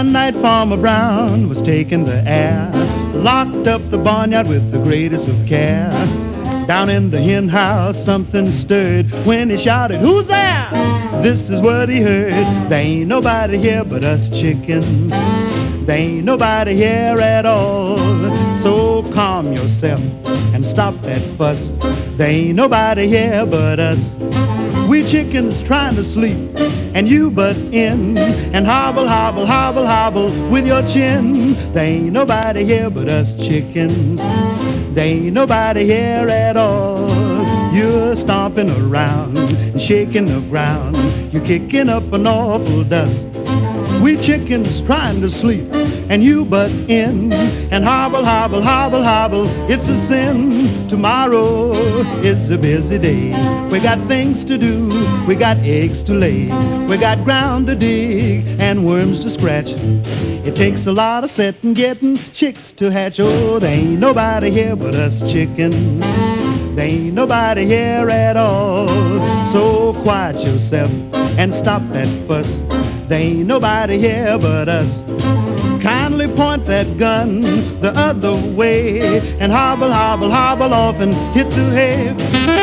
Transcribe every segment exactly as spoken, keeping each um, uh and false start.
One night Farmer Brown was taking the air, locked up the barnyard with the greatest of care. Down in the hen house something stirred when he shouted, "Who's there?" This is what he heard: "There ain't nobody here but us chickens. There ain't nobody here at all. So calm yourself and stop that fuss. There ain't nobody here but us. We chickens trying to sleep, and you butt in and hobble, hobble, hobble, hobble with your chin. There ain't nobody here but us chickens. There ain't nobody here at all. You're stomping around and shaking the ground. You're kicking up an awful dust. We chickens trying to sleep, and you butt in and hobble, hobble, hobble, hobble. It's a sin. Tomorrow is a busy day. We got things to do, we got eggs to lay, we got ground to dig and worms to scratch. It takes a lot of setting, getting chicks to hatch. Oh, there ain't nobody here but us chickens. There ain't nobody here at all. So quiet yourself and stop that fuss. There ain't nobody here but us. Kindly point that gun the other way and hobble, hobble, hobble off and hit the hay.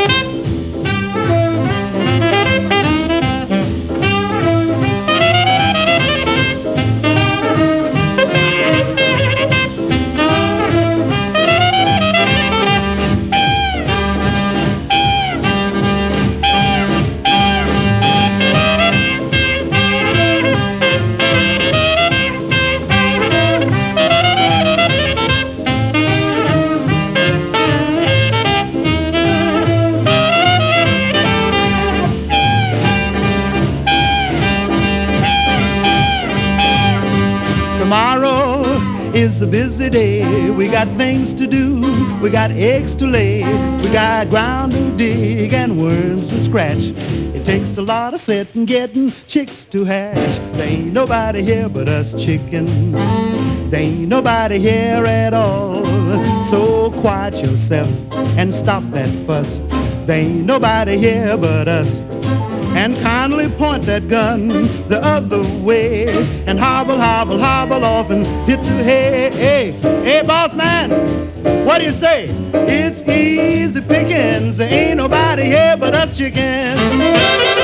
Tomorrow is a busy day. We got things to do, we got eggs to lay, we got ground to dig and worms to scratch. It takes a lot of setting, getting chicks to hatch. There ain't nobody here but us chickens. There ain't nobody here at all. So quiet yourself and stop that fuss. There ain't nobody here but us. And kindly point that gun the other way and hobble, hobble, hobble off and hit the hay. Hey, hey, boss man, what do you say? It's easy pickings. There ain't nobody here but us chickens.